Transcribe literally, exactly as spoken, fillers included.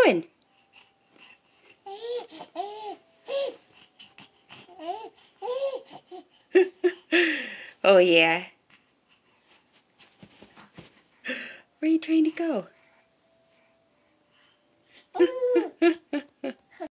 doing? Oh, yeah. Where are you trying to go?